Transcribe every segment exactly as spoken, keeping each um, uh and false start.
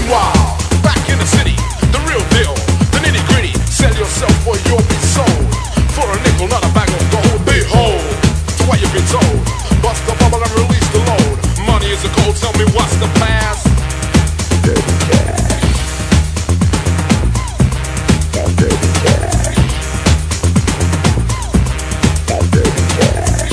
Meanwhile, back in the city, the real deal, the nitty gritty. Sell yourself or you'll be sold for a nickel, not a bag of gold. Behold, to what you've been told. Bust the bubble and release the load. Money is a gold. Tell me what's the past? Dirty cash. That dirty cash. That dirty cash.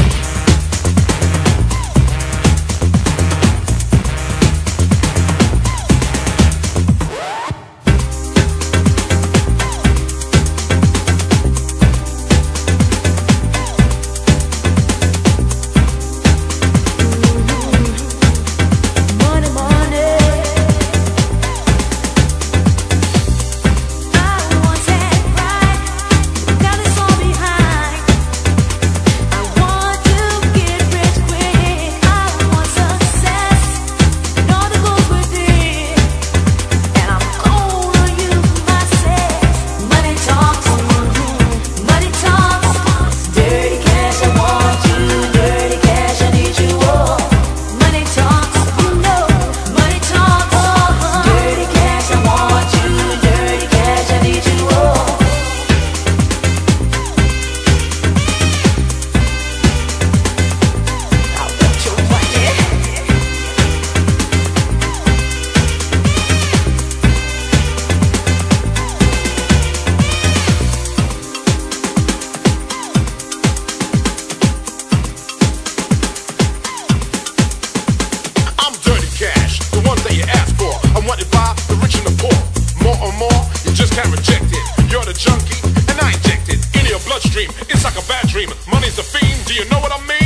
It's like a bad dream. Money's the fiend. Do you know what I mean?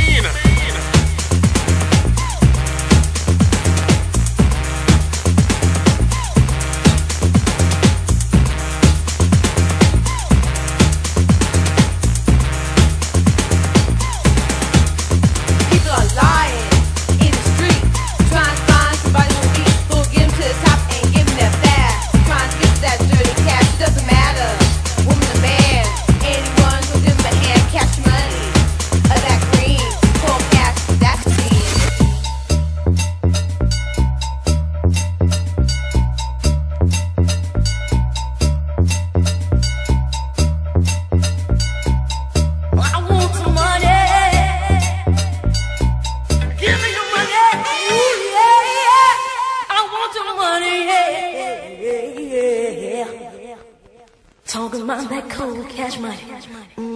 People are lying in the street, trying to find somebody who will eat, who will get them to the top and give them that fast. Trying to get to that dirty cash. It doesn't matter, woman or man, anyone who gives them a hand, cash money, or that green, cold cash, that's the scene. I want some money. Give me your money. Ooh, yeah, yeah. I want your money. Yeah, yeah, yeah. Talking about that cold cash money. Mm.